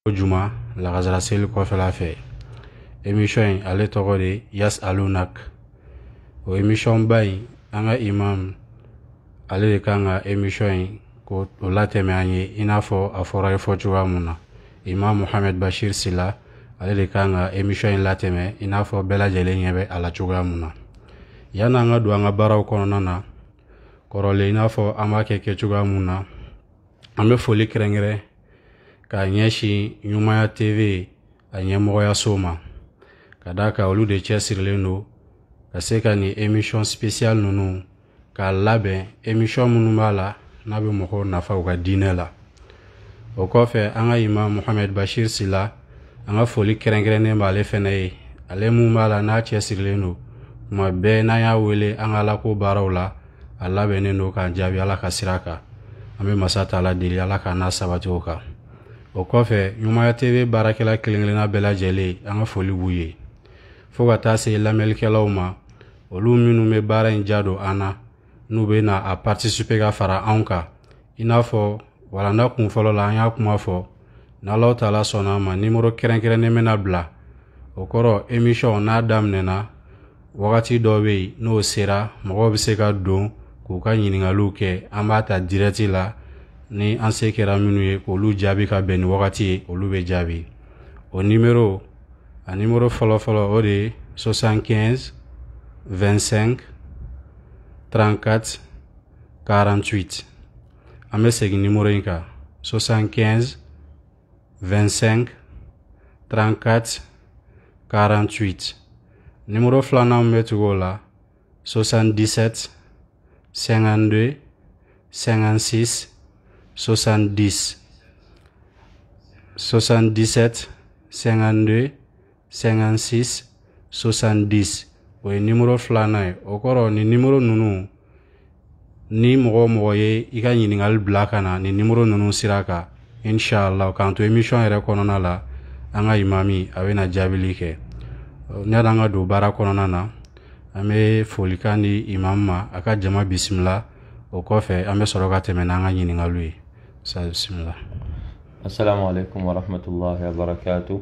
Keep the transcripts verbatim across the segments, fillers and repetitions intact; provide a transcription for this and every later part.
Juma la gazara seli kɔfɛ la fɛ émission in ale tɔgɔ de Yas Alunak. O émission ba in an ka imam ale de kan ka émission in ko o latɛmɛ an ye i n'a fɔ a fɔra ye fɔ cogoya mun na. Imam Mohamed Bashir Sila ale de kan ka émission in latɛmɛ i n'a fɔ bɛɛ lajɛlen ɲɛ bɛ a la cogoya mun na. Yanni an ka don an ka baaraw kɔnɔna na kɔrɔlen i n'a fɔ an b'a kɛ kɛcogoya mun na an bɛ foli kɛrɛnkɛrɛn ka ɲɛsin Ɲumanya T V a ɲɛmɔgɔyaso ma ka d'a kan olu de cɛsirilen don ka se ka ni émission spéciale ninnu k'a labɛn émission minnu b'a la n'a bɛ mɔgɔw nafa u ka diinɛ la. O kɔfɛ an ka imam Mohamed Bashir Sila an ka foli kɛrɛnkɛrɛnnen b'ale fɛnɛ ye ale mun b'a la n'a cɛsirilen don kuma bɛɛ n'an y'a wele an ka Ala ko baaraw la a labɛnnen don k'an jaabi Ala ka sira kan. An bɛ masa Taala deli Ala ka n'a sabati o kan. O kɔfɛ Ɲumanya T V baarakɛla kelen-kelenna bɛɛ lajɛlen an ka foli b'u ye fo ka taa se lamɛnnikɛlaw ma olu minnu bɛ baara in ja don an na n'u bɛ na a participer ka fara anw kan i n'a fɔ walanda kun fɔlɔ la an y'a kuma fɔ n'Alahu Taala sɔnna ma numéro kɛrɛnkɛrɛnnen bɛna bila o kɔrɔ émission n'a daminɛna wagati dɔ bɛ yen n'o sera mɔgɔw bɛ se ka don k'u ka ɲininkaliw kɛ an b'a ta direct la ni an se kɛra minnu ye k'olu jaabi ka bɛn ni wagati ye olu bɛ jaabi. O numéro a numéro fɔlɔ fɔlɔ o de ye soixante-quinze vingt-cinq trente-quatre quarante-huit. An bɛ segin numéro in kan soixante-quinze vingt-cinq trente-quatre quarante-huit. Numéro filanan min bɛ tugu o la soixante-dix-sept cinquante-deux cinquante-six soixante-dix. soixante-dix-sept cinquante-deux cinquante-six soixante-dix. O ye numéro filanan ye. O kɔrɔ ni numéro ninnu ni mɔgɔ mɔgɔ ye i ka ɲininkali bila ka na ni numéro ninnu sira kan inshallah k'an to émission yɛrɛ kɔnɔna la an ka imami a bɛna jaabili kɛ. Ɲani an ka don baara kɔnɔna na an bɛ folikan di imam ma a ka jama bisimila o kɔfɛ an bɛ sɔrɔ ka tɛmɛ n'an ka ɲininkaliw ye. Sa bisimila. Assalamu alaikum wa rahmatullahi wa barakatuh.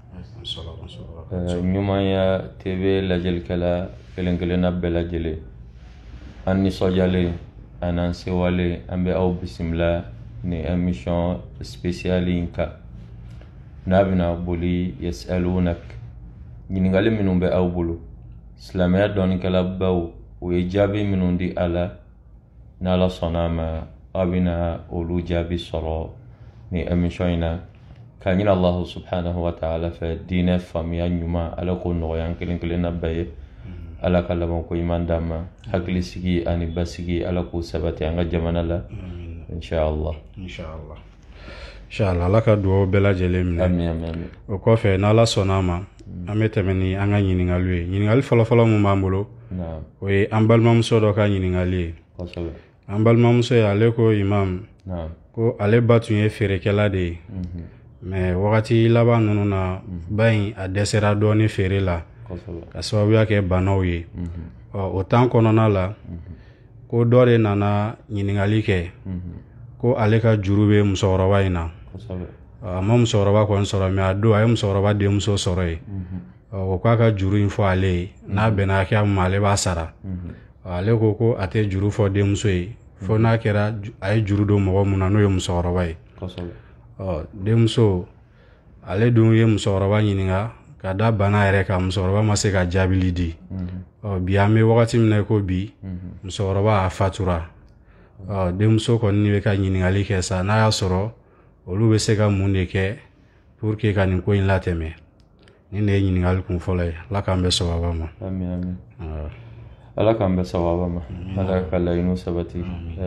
Ɲumanya T V lajɛlikɛla kelen-kelenna bɛɛ lajɛlen an nisɔndiyalen an n'an sewalen an bɛ aw bisimila ni émission spéciale in kan n'a bɛna boli Yas Alunak. Ɲininkali minnu bɛ aw bolo silamɛya dɔnnikɛlabaw u ye jaabi minnu di a la n'Ala sɔnna a ma aw bɛna olu jaabi sɔrɔ ni émission in na ka ɲini Allahu subhanahu wa ta'ala fɛ diinɛ faamuya ɲuman Ala k'o nɔgɔya an kelen-kelenna bɛɛ ye. Ala ka laban ko ɲuman d'an ma hakilisigi ani basigi Ala k'o sabati an ka jamana la inshallah. Inshallah. Inshallah Ala ka dugawu bɛɛ lajɛlen minɛ. Amin amin amin. O kɔfɛ n'Ala sɔnna a ma an bɛ tɛmɛ ni an ka ɲininkaliw ye. Ɲininkali fɔlɔ-fɔlɔ mun b'an bolo o ye an balimamuso dɔ ka ɲininkali ye. Kosɛbɛ. An balimamuso ye ale ko imam ko ale ba tun ye feerekɛla de ye mais wagati laban ninnu na ba in a dɛsɛra dɔɔni feere la ka sababuya kɛ banaw ye. O temps kɔnɔna la ko dɔ de nana ɲininkali kɛ ko ale ka juru bɛ musokɔrɔba in na. A ma musokɔrɔba kɔni sɔrɔ mais a don a ye musokɔrɔba denmuso sɔrɔ yen. O k'a ka juru in fɔ ale ye n'a bɛnna hakɛya min ma ale b'a sara. Ale ko ko a tɛ juru fɔ denmuso ye fo n'a kɛra a ye juru don mɔgɔ mun na n'o ye musokɔrɔba ye. Denmuso ale dun ye musokɔrɔba ɲininka ka da bana yɛrɛ kan musokɔrɔba ma se ka jaabili di. Bi an bɛ wagati min na ko bi musokɔrɔba a fatura. Denmuso kɔni bɛ ka ɲininkali kɛ sa n'a y'a sɔrɔ olu bɛ se ka mun de kɛ pour que ka nin ko in latɛmɛ. Ni ne ye ɲininkali kun fɔlɔ ye Ala k'an bɛ sababa ma. Amin amin. Ala k'an bɛ sababa ma. Ala ka laɲiniw sabati.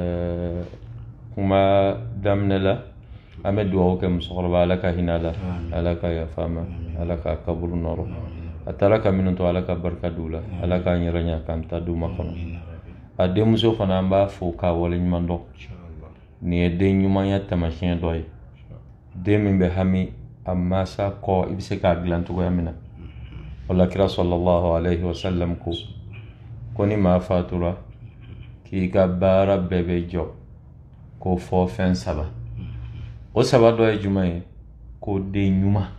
Kuma daminɛ la an bɛ dugawu kɛ musokɔrɔba Ala ka hinɛ a la Ala ka yafa a ma Ala ka kaburu nɔrɔ a taara ka minnu to Ala ka barika d'u la Ala k'an yɛrɛ ɲa k'an ta d'u ma kɔnɔ. A denmuso fana an b'a fo k'a waleɲuman dɔn. Nin ye den ɲumanya taamasiyɛn dɔ ye. Den min bɛ hami a mansa kɔ i bɛ se k'a dilan cogoya min na. Alakira sallallahu alayhi wa sallam ko ko ni maa fatura k'i ka baara bɛɛ bɛ jɔ k'o fɔ fɛn saba. O saba dɔ ye jumɛn ye? ko den ɲuman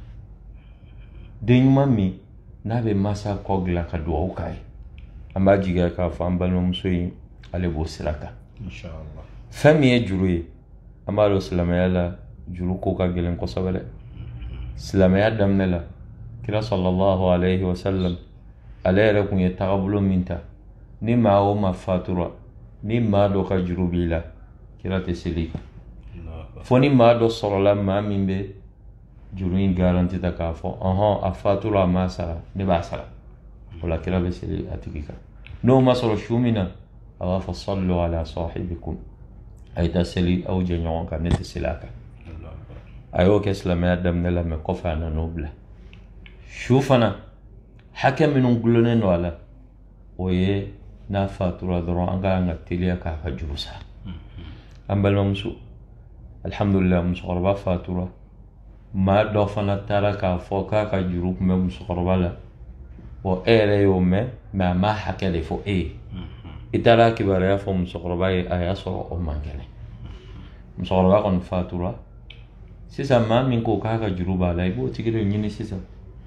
den ɲuman min n'a bɛ masa kɔ dilan ka dugawu k'a ye an b'a jigiya k'a fɔ an balimamuso in ale b'o sira kan inshallah fɛn min ye juru ye an b'a dɔn silamɛya la juru ko ka gɛlɛn kosɛbɛ dɛ silamɛya daminɛ la kira sallallahu alayhi wa sallam ale yɛrɛ kun ye tagabolo min ta ni maa o maa fatura ni maa dɔ ka juru b'i la kira tɛ seli kan fo ni maa dɔ sɔrɔla maa min bɛ juru in garanti ta k'a fɔ ɔhɔn a fatura a ma sara ne b'a sara o la kira bɛ seli a tigi kan n'o ma sɔrɔ su min na a b'a fɔ sallu ala sahibikum a ye taa seli aw jɛ ɲɔgɔn kan ne tɛ seli a kan a y'o kɛ silamɛya daminɛ la mɛ kɔfɛ a nan'o bila su fana hakɛ minnu gulonnen don a la o ye n'a fatura dɔrɔn an ka kan ka teliya k'a ka juru sara an balimamuso alhamdulillah musokɔrɔba fatura maa dɔ fana taara k'a fɔ k'a ka juru tun bɛ musokɔrɔba la bon e yɛrɛ y'o mɛn mɛ a ma hakɛ de fɔ e ye i taara kibaruya fɔ musokɔrɔba ye a y'a sɔrɔ o man kɛnɛ musokɔrɔba kɔni fatura sisan maa min ko k'a ka juru b'a la i b'o tigi de ɲini sisan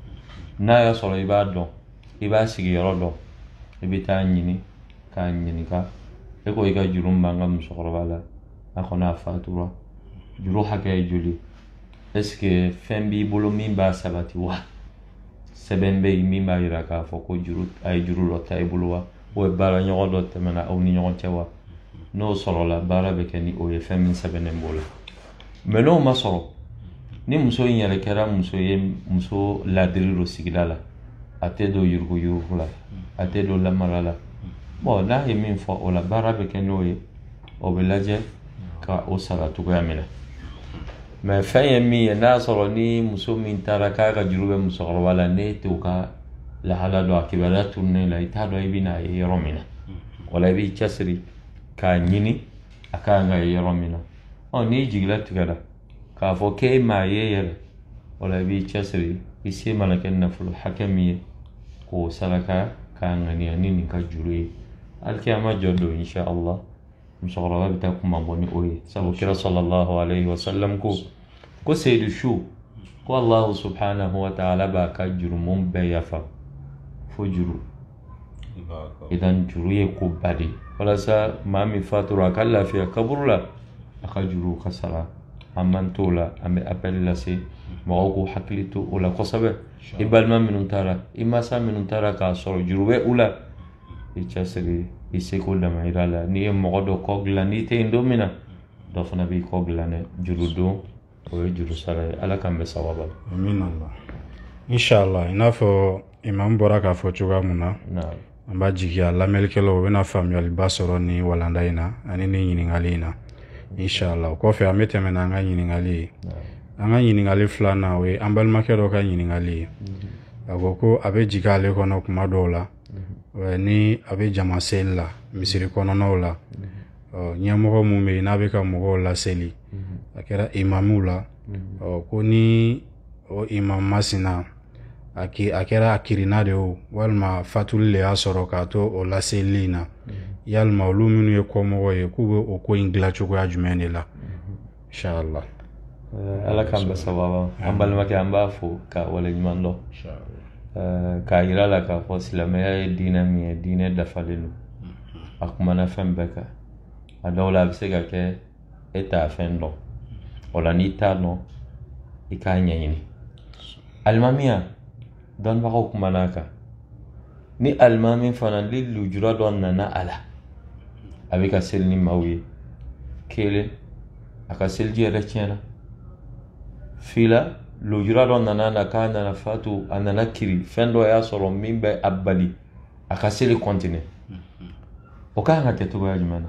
n'a y'a sɔrɔ i b'a dɔn i b'a sigiyɔrɔ dɔn i bɛ taa ɲini k'a ɲininka e ko i ka juru min b'an ka musokɔrɔba la a kɔni a fatura juru hakɛ ye joli est-ce que fɛn b'i bolo min b'a sabati wa sɛbɛn bɛ yen min b'a jira k'a fɔ ko juru a ye juru dɔ ta i bolo wa o ye baara ɲɔgɔn dɔ tɛmɛna aw ni ɲɔgɔn cɛ wa n'o sɔrɔla baara bɛ kɛ ni o ye fɛn min sɛbɛnnen b'o la mɛ n'o ma sɔrɔ ni muso in yɛrɛ kɛra muso ye muso ladiri don sigida la a tɛ don yurugu yurugu la a tɛ don lamara la bon n'a ye min fɔ o la baara bɛ kɛ n'o ye o bɛ lajɛ ka o sara cogoya min na mɛ fɛn ye min ye n'a sɔrɔ ni muso min taara k'a ka juru bɛ musokɔrɔba la ne t'o ka lahala dɔn a kibaruya turunnen la i t'a dɔn i bɛ n'a ye yɔrɔ min na wala i b'i cɛsiri k'a ɲini a ka kan ka ye yɔrɔ min na ɔ n'i jigila tigɛra k'a fɔ k'e m'a ye yɛrɛ wala i b'i cɛsiri i se mana kɛ nafolo hakɛ min ye k'o saraka k'a ŋaniya ni nin ka juru ye alikiyama jɔ don insha Allah musokɔrɔba bɛ taa kuma bɔ ni o ye sabu kira sallallahu alayhi wa sallam ko ko seyidu su ko Allahu subhanahu wa ta'ala b'a ka jurumun bɛɛ yafa fo juru idan juru ye ko ba de walasa maa min fatura a ka lafiya kaburu la a ka juru ka sara an man t'o la an bɛ appel lase mɔgɔw k'u hakili to o la kosɛbɛ i balima minnu taara i masa minnu taara k'a sɔrɔ juru bɛ u la i cɛsiri i seko damayira la n'i ye mɔgɔ dɔ kɔ dilan n'i tɛ yen don min na dɔ fana b'i kɔ dilan dɛ juru don o ye juru sara ye ala k'an bɛ sababa la amin Allah inshallah i n'a fɔ imam bɔra k'a fɔ cogoya mun na an b'a jigiya lamɛnnikɛlaw u bɛna faamuyaliba sɔrɔ ni walanda in na ani ni ɲininkali in na inshallah o kɔfɛ an bɛ tɛmɛ n'an ka ɲininkali ye an ka ɲininkali filanan o ye an balimakɛ dɔ ka ɲininkali ye a ko ko a bɛ jigin ale kɔnɔ kuma dɔw la ni a bɛ jama seli la misiri kɔnɔnaw la ɲɛmɔgɔ mun bɛ yen n'a bɛ ka mɔgɔw laseli a kɛra imamuw la ko ni o imam masina a kɛra a kirina de o walima fatuli le y'a sɔrɔ k'a to o laseli in na yalima olu minnu ye kɔmɔgɔ ye k'u bɛ o ko in dilan cogoya jumɛn de la inshallah ala k'an bɛ sababa an balimakɛ an b'a fo ka waleɲuman dɔn k'a yira la k'a fɔ silamɛya ye diinɛ min ye diinɛ dafalen don a kumana fɛn bɛɛ kan a dɔw la a bɛ se ka kɛ e t'a fɛn dɔn o la n'i t'a dɔn i k'a ɲɛɲini alimamiya dɔnnibagaw kumana a kan ni alimami fana ni lujura dɔ nana a la a bɛ ka seli ni maaw ye kelen a ka seliji yɛrɛ tiɲɛna fila lujura dɔ nana na k'a nana fatu a nana kiri fɛn dɔ y'a sɔrɔ min bɛ a bali a ka seli kɔntine o ka kan ka kɛ cogoya jumɛn na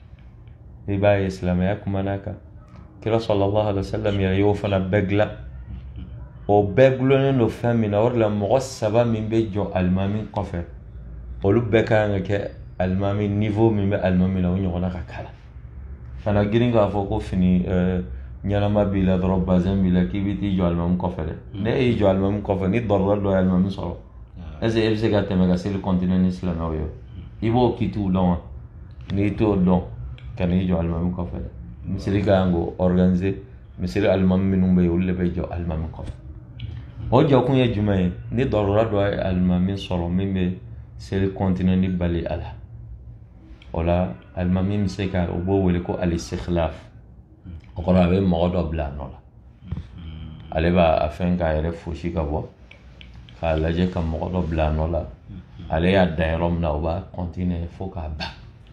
i b'a ye silamɛya kumana a kan kira sallallahu alaihi wa sallam yɛrɛ y'o fana bɛɛ dilan o bɛɛ gulonnen don fɛn min na o de la mɔgɔ saba min bɛ jɔ alimami kɔfɛ olu bɛɛ ka kan ka kɛ alimami niveau min bɛ alimami la o ɲɔgɔnna ka kala kana girin k'a fɔ ko fini ɲɛnama b'i la dɔrɔn bazɛn b'i la k'i bɛ t'i jɔ alimami kɔfɛ dɛ ne y'i jɔ alimami kɔfɛ ni dɔrɔdɔ dɔ ye alimami sɔrɔ est ce que e bɛ se ka tɛmɛ ka seli kɔntine ni silamɛw ye i b'o kitiw dɔn wa n'i t'o dɔn ka n'i jɔ alimami kɔfɛ dɛ misiri ka kan k'o organiser misiri alimami minnu bɛ yen olu de bɛ jɔ alimami kɔfɛ o jɔkun ye jumɛn ye ni dɔrɔra dɔ ye alimami sɔrɔ min bɛ seli kɔntinen ni bali a la o la alimami bɛ se ka o b'o wele ko alistiklaf o kɔrɔ a bɛ mɔgɔ dɔ bila a nɔ la ale b'a fɛn k'a yɛrɛ fosi ka bɔ k'a lajɛ ka mɔgɔ dɔ bila a nɔ la ale y'a dan yɔrɔ min na o b'a kɔntinen fo k'a ban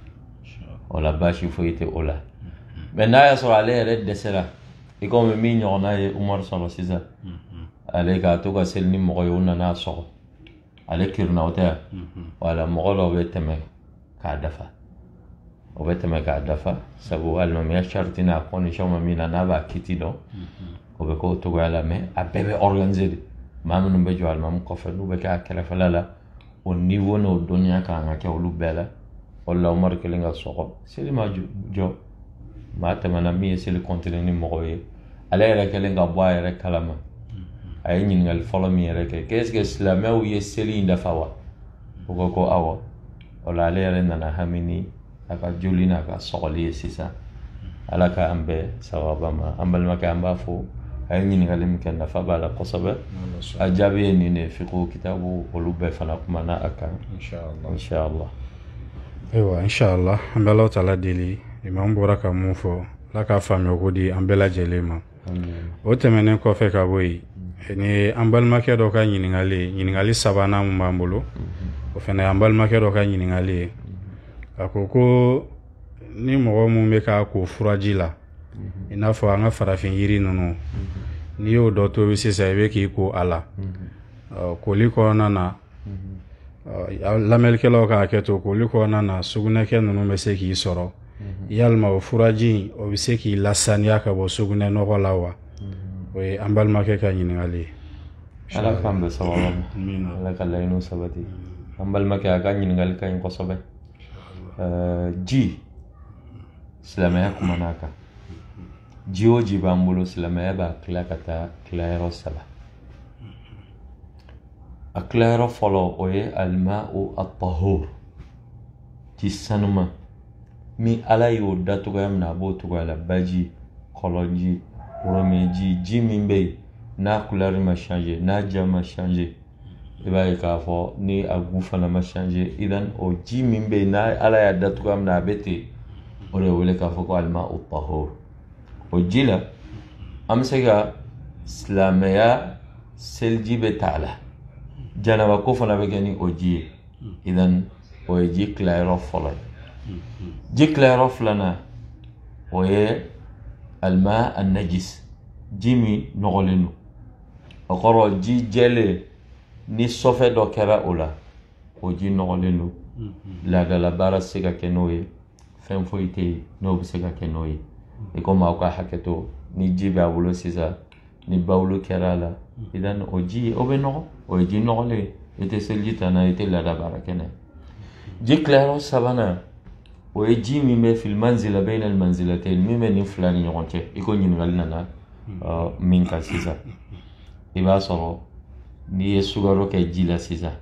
o la baasi foyi tɛ o la mɛ n'a y'a sɔrɔ ale yɛrɛ dɛsɛra i komi min ɲɔgɔnna ye umaru sɔrɔ sisan ale k'a to ka seli ni mɔgɔ ye o nana sɔgɔ ale kirina o tɛ yan wala mɔgɔ dɔw bɛ tɛmɛ k'a dafa o bɛ tɛmɛ k'a dafa sabu alimamiya sariti n'a kɔndisiyɔn ma min na n'a b'a kiti dɔn o bɛ k'o togoya la mɛ a bɛɛ bɛ organiser de maa minnu bɛ jɔ alimami kɔfɛ n'u bɛ kɛ a kɛrɛfɛla la o niveau n'o dɔnniya kan ka kɛ olu bɛɛ la o la umaru kelen ka sɔgɔ seli ma jɔ maa tɛmɛna min ye seli kɔntinen ni mɔgɔ ye ale yɛrɛ kɛlen ka bɔ a yɛrɛ kalama a ye ɲininkali fɔlɔ min yɛrɛ kɛ qu'est-ce que silamɛw ye seli in dafa wa o ko ko awɔ o la ale yɛrɛ nana hami ni a ka joli n'a ka sɔgɔli ye sisan ala ka an bɛɛ sababa ma an balimakɛ an b'a fɔ a ye ɲininkali min kɛ nafa b'a la kosɛbɛ a jaabi ye nin de fiqhu kitabu olu bɛɛ fana kumana a kan inshallah ayiwa inshallah an bɛ Alahu taala deli imam bɔra ka mun fɔ ala k'a faamuya ko di an bɛɛ lajɛlen ma o tɛmɛnen kɔfɛ ka bɔ yen ni an balimakɛ dɔ ka ɲininkali ɲininkali sabanan mun b'an bolo o fana an balimakɛ dɔ ka ɲininkali ye a ko ko ni mɔgɔ mun bɛ k'a ko furaji la i n'a fɔ an ka farafin yiri ninnu n'i y'o dɔ tobi sisan i bɛ k'i ko a la koli kɔnɔna na lamɛnnikɛlaw k'a kɛ to koli kɔnɔna na sugunɛkɛ ninnu bɛ se k'i sɔrɔ yalima o furaji o bɛ se k'i lasaniya ka bɔ sugunɛ nɔgɔ la wa o ye an balimakɛ ka ɲininkali ye ala k'an bɛɛ sababa ma ala ka laɲiniw sabati an balimakɛ a ka ɲininkali ka ɲi kosɛbɛ ji silamɛya kumana a kan ji o ji b'an bolo silamɛya b'a tila ka taa tilayɔrɔ saba a tilayɔrɔ fɔlɔ o ye alima'u at-tahur ji sanuma min ala y'o da togoya min na a b'o togoya la baji kɔlɔnji woromɛji ji min bɛ yen n'a couleur ma changer n'a ja ma changer i b'a ye k'a fɔ ni a goût fana ma changer idan o ji min bɛ yen n'a ala y'a da togoya min na a bɛ ten o de wele k'a fɔ ko alima'u at-tahur o ji la an bɛ se ka silamɛya seliji bɛ ta a la janaba ko fana bɛ kɛ ni o ji ye idan o ye ji tilayɔrɔ fɔlɔ ye ji tilayɔrɔ filanan o ye alima an-najis ji min nɔgɔlen don o kɔrɔ ji jɛlen ni sɔfɛ dɔ kɛra o la o ji nɔgɔlen don laadala baara se ka kɛ n'o ye fɛn foyi tɛ yen n'o bɛ se ka kɛ n'o ye i komi aw ka hakɛ to ni ji b'a bolo sisan ni bawulu kɛra a la idan o ji o bɛ nɔgɔ o ye ji nɔgɔlen i tɛ seliji ta n'a ye i tɛ laada baara kɛ n'a ye ji tilayɔrɔ sabanan o ye ji min bɛ fil manzila bayna al manzilatayn min bɛ nin fila ni ɲɔgɔn cɛ i ko ɲininkali nana min kan sisan i b'a sɔrɔ n'i ye sukaro kɛ ji la sisan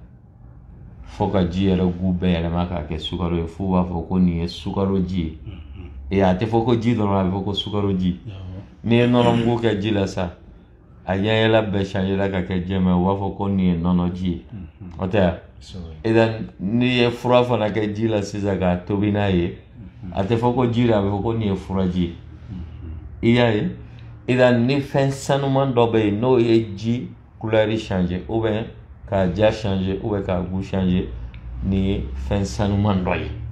fo ka ji yɛrɛ gu bɛɛ yɛlɛma k'a kɛ sukaro ye f'u b'a fɔ ko nin ye sukaro ji ye e a tɛ fɔ ko ji dɔrɔn a bɛ fɔ ko sukaro ji n'i ye nɔnɔmugu kɛ ji la sa a ɲɛyɛla bɛɛ changera ka kɛ jɛman ye u b'a fɔ ko nin ye nɔnɔ ji ye o tɛ yan idan n'i ye fura fana kɛ ji la sisan k'a tobi n'a ye a tɛ fɔ ko ji la a bɛ fɔ ko nin ye furaji ye i y'a ye idan ni fɛn sanuman dɔ bɛ yen n'o ye ji couleur changer ou bien k'a ja changer ou bien k'a goût changer nin ye fɛn sanuman dɔ ye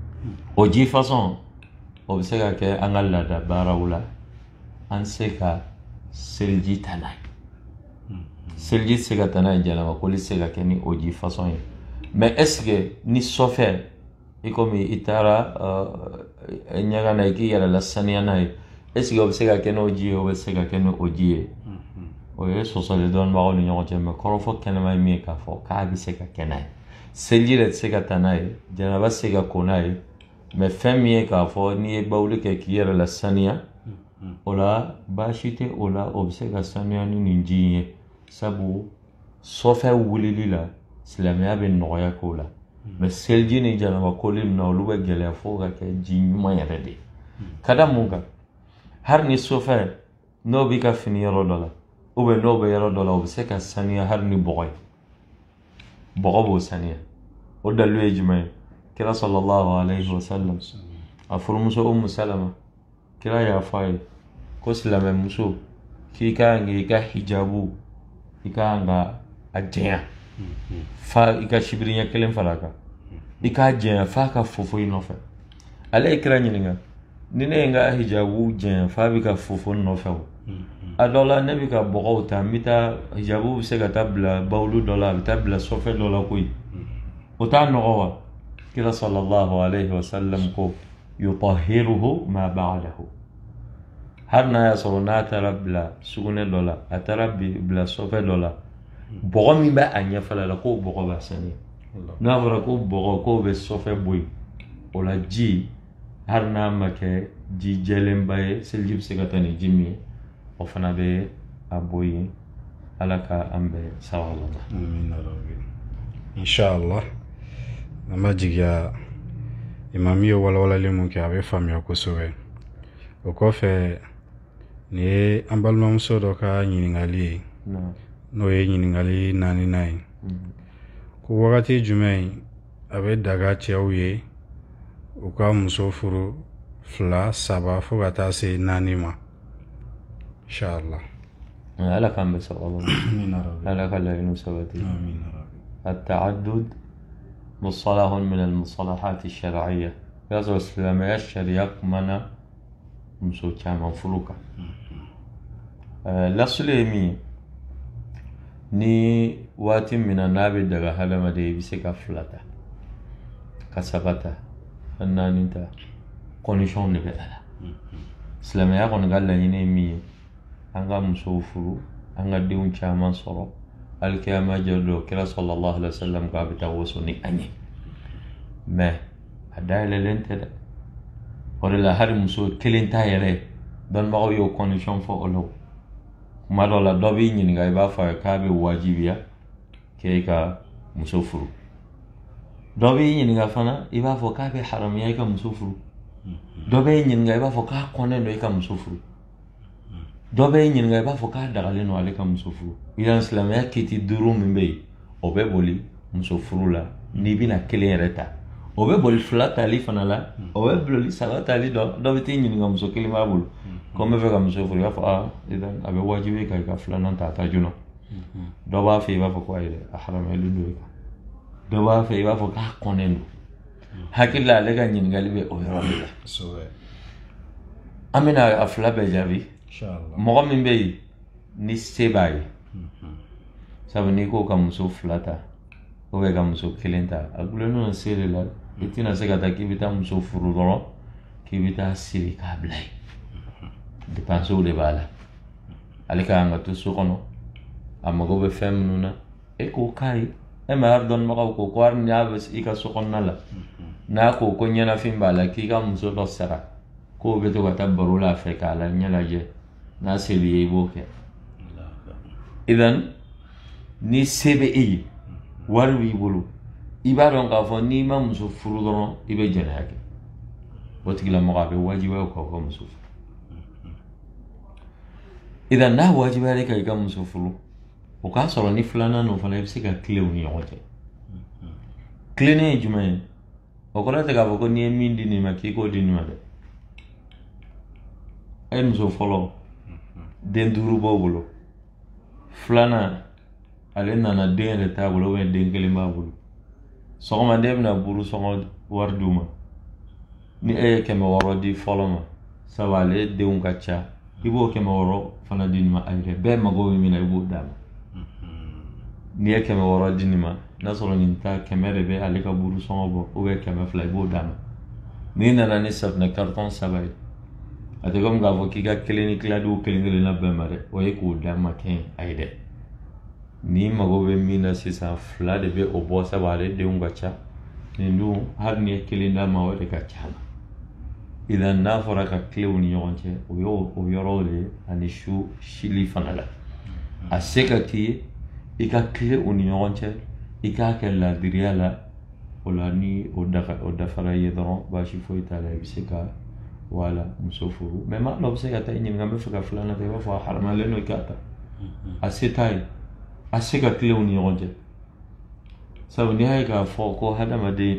o ji façon o bɛ se ka kɛ an ka laada baaraw la an se ka seliji ta n'a ye seliji tɛ se ka ta n'a ye janaba koli tɛ se ka kɛ ni o ji façon ye mais est ce que ni sɔfɛ i komi i taara ɲaga na i k'i yɛrɛ lasaniya n'a ye est ce que o bɛ se ka kɛ n'o ji ye o bɛ se ka kɛ n'o ji ye o ye sɔsɔli dɔnnibagaw ni ɲɔgɔn cɛ mais kɔrɔfɔ kɛnɛma ye min ye k'a fɔ k'a bɛ se ka kɛ n'a ye seliji yɛrɛ tɛ se ka ta n'a ye janaba tɛ se ka ko n'a ye mais fɛn min ye k'a fɔ n'i ye bawuli kɛ k'i yɛrɛ lasaniya o la baasi tɛ o la o bɛ se ka sanuya ni nin ji in ye sabu sɔfɛ wulili la silamɛya bɛ nɔgɔya k'o la mais seliji ni janaba koli ninnu na olu bɛ gɛlɛya fo ka kɛ ji ɲuman yɛrɛ de ka da mun kan hali ni sɔfɛ n'o b'i ka fini yɔrɔ dɔ la ou bien n'o bɛ yɔrɔ dɔ la o bɛ se ka saniya hali ni bɔgɔ ye bɔgɔ b'o saniya o dalilu ye jumɛn ye kira sallallahu alayhi wa sallam a furumuso Ummu Salama kira y'a fɔ a ye ko silamɛmuso k'i ka kan k'i ka hijabu i ka kan ka a jɛnya fa i ka sibiri ɲɛ kelen fara a kan i k'a jɛnya f'a ka fofo i nɔfɛ ale ye kira ɲininka ni ne ye n ka hijabu jɛnya f'a bɛ ka fofo n nɔfɛ o a dɔ la ne bɛ ka bɔgɔw ta n bɛ taa hijabu bɛ se ka taa bila bawulu dɔ la a bɛ taa bila sɔfɛ dɔ la koyi o t'a nɔgɔ wa kira sallallahu alayhi wa sallam ko yutahhiruhu ma ba'dahu har n'a y'a sɔrɔ n'a taara bila sugunɛ dɔ la a taara bila sɔfɛ dɔ la bɔgɔ min bɛ a ɲɛfɛla la k'o bɔgɔ b'a saniya n'a fɔra ko bɔgɔ k'o bɛ sɔfɛ bɔ yen o la ji har n'a ma kɛ ji jɛlenba ye seliji bɛ se ka taa ni ji min ye o fana bɛ a bɔ yen ala ka an bɛɛ sababu la. Amina rabbi. Inshallah an b'a jigiya imami ye walawalali mun kɛ a bɛ faamuya kosɛbɛ o kɔfɛ nin ye an balimamuso dɔ ka ɲininkali ye n'o ye ɲininkali naaninan ye ko wagati jumɛn a bɛ daga cɛw ye u ka muso furu fila saba fo ka taa se naani ma inshallah ala k'an bɛ sababu la ala ka laɲiniw sabati التعدد مصطلح من المصطلحات الشرعية يصل الإسلامية الشريعة كمانا مسوكا منفلوكا الأصل يمي ni waati min na n'a bɛ daga hadamaden i bɛ se ka fila ta ka saba ta ka naani ta condition de bɛ a la silamɛya kɔni ka laɲini ye min ye an ka musow furu an ka denw caman sɔrɔ alikiyama jɛ dɔ kira sallallahu alaihi wa sallam ko a bɛ taa waso ni an ye mais a dayɛlɛlen tɛ dɛ o de la hali muso kelen ta yɛrɛ dɔnnibagaw y'o condition fɔ o la kuma dɔ la dɔ b'i ɲininka i b'a fɔ a ye k'a bɛ wajibiya k'e ka muso furu dɔ b'i ɲininka fana i b'a fɔ k'a bɛ haramiya i ka muso furu dɔ b'i ɲininka i b'a fɔ k'a kɔnnen don i ka muso furu dɔ b'i ɲininka i b'a fɔ k'a dagalen don ale ka muso furu idan silamɛya kiti duuru min bɛ yen o bɛ boli muso furu la n'i bɛna kelen yɛrɛ ta o bɛ boli fila tali fana la o bɛ boli saba tali dɔ dɔ bɛ t'i ɲininka muso kelen b'a bolo ko n bɛ fɛ ka muso furu i b'a fɔ aa idan a bɛ wajibi ka i ka filanan ta a ta joona dɔ b'a fɛ i b'a fɔ ko ayi dɛ a haramuyalen don i kan dɔ b'a fɛ i b'a fɔ k'a kɔnnen don hakili la ale ka ɲininkali bɛ o yɔrɔ de la an bɛna a fila bɛɛ jaabi mɔgɔ min bɛ yen ni se b'a ye sabu n'i ko ka muso fila ta ou bien ka muso kelen ta a gulennen don se de la i tɛna se ka taa k'i bɛ taa muso furu dɔrɔn k'i bɛ taa siri k'a bila yen dépensew de b'a la ale ka kan ka to so kɔnɔ a mago bɛ fɛn minnu na e k'o k'a ye e ma yari dɔnnibagaw ko ko hali n'i y'a bɛ i ka so kɔnɔna la n'a ko ko ɲɛnafin b'a la k'i ka muso dɔ sara k'o bɛ to ka taa baro la a fɛ k'a la ɲɛ lajɛ n'a se b'i ye i b'o kɛ idan ni se bɛ e ye wari b'i bolo i b'a dɔn k'a fɔ n'i ma muso furu dɔrɔn i bɛ jɛnɛya kɛ o tigilamɔgɔ a bɛ wajibiya k'aw ka muso furu idan n'a wajibiyara ka i ka muso furu o k'a sɔrɔ ni filanan ninnu fana i bɛ se ka tile u ni ɲɔgɔn cɛ tilennen ye jumɛn ye o kɔrɔ tɛ k'a fɔ ko n'i ye min di nin ma k'i k'o di nin ma dɛ e muso fɔlɔ den duuru b'o bolo filanan ale nana den yɛrɛ t'a bolo ubiyɛn den kelen b'a bolo sɔgɔmaden bɛna buru sɔngɔ wari d'u ma ni e ye kɛmɛ wɔɔrɔ di fɔlɔ ma sabu ale denw ka ca i b'o kɛmɛ wɔɔrɔ fana di nin ma a yɛrɛ bɛɛ mago bɛ min na i b'o d'a ma n'i ye kɛmɛ wɔɔrɔ di nin ma n'a sɔrɔ nin ta kɛmɛ de bɛ ale ka buru sɔngɔ bɔ ubiyɛn kɛmɛ fila i b'o d'a ma n'i nana ni safunɛ karitɔn saba ye a tɛ komi k'a fɔ k'i ka kelen ni tiladuw kelen kelenna bɛɛ ma dɛ o ye k'o d'a ma kɛ a ye dɛ n'i mago bɛ min na sisan fila de bɛ o bɔ sabu ale denw ka ca nin dun hali ni ye kelen d'a ma o de ka ca la idan n'a fɔra ka tilew ni ɲɔgɔn cɛ o y'o o yɔrɔw de ye ani su sili fana la a se ka k'i ye i ka tile u ni ɲɔgɔn cɛ i k'a kɛ laadiriya la o la ni o dafa o dafara i ye dɔrɔn baasi foyi t'a la i bɛ se ka wala muso furu mais ma no se ka ta ɲininka n bɛ fɛ ka filanan ta i b'a fɔ a haramalen no i k'a ta a se t'a ye a se ka tilenw ni ɲɔgɔn cɛ sabu n'i y'a ye k'a fɔ ko hadamaden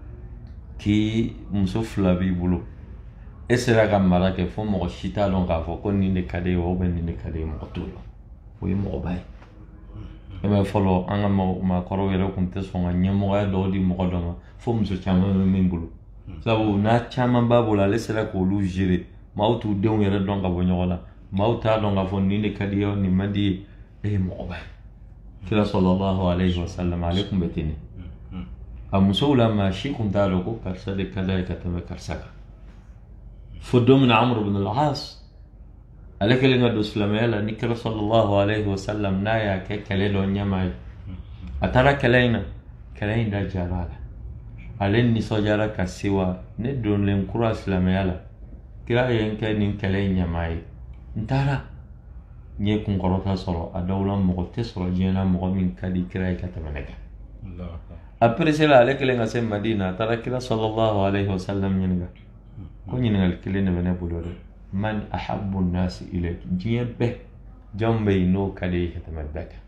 k'i muso fila b'i bolo e sera ka mara kɛ fo mɔgɔ si t'a dɔn k'a fɔ ko nin de ka di ye wa ubiyɛn nin de ka di ye mɔgɔ t'o dɔn o ye mɔgɔba ye e bɛ fɔlɔ an ka maakɔrɔw yɛrɛ tun tɛ sɔn ka ɲɛmɔgɔya dɔw di mɔgɔ dɔ ma fo muso caman bɛ min bolo sabu n'a caman b'a bolo ale sera k'olu gérer maaw t'u denw yɛrɛ dɔn ka bɔ ɲɔgɔn na maaw t'a dɔn k'a fɔ nin de ka di ye nin man di ye e ye mɔgɔba ye kira sallallahu alayhi wa sallam ale tun bɛ ten de a musow la maa si tun t'a dɔn ko karisa de ka d'a ye ka tɛmɛ karisa kan fo don min na Amr ibn al-As ale kɛlen ka don silamɛya la ni kira sallallahu alayhi wa sallam n'a y'a kɛ kɛlɛ dɔ ɲɛmaa ye a taara kɛlɛ in na kɛlɛ in da jara a la ale nisɔndiyara ka se wa ne donlen kura silamɛya la kira ye n kɛ nin kɛlɛ in ɲɛmaa ye n taara n ye kunkɔrɔta sɔrɔ a dɔw la mɔgɔ tɛ sɔrɔ diɲɛ na mɔgɔ min ka di kira ye ka tɛmɛ ne kan après la ale kɛlen ka se Madina a taara kira sallallahu alayhi wa sallam ɲininka ko ɲininkali kelen de bɛ ne bolo dɛ man ahabbu nasi ilayk diɲɛ bɛɛ jɔn bɛ yen n'o ka di ye ka tɛmɛ bɛɛ kan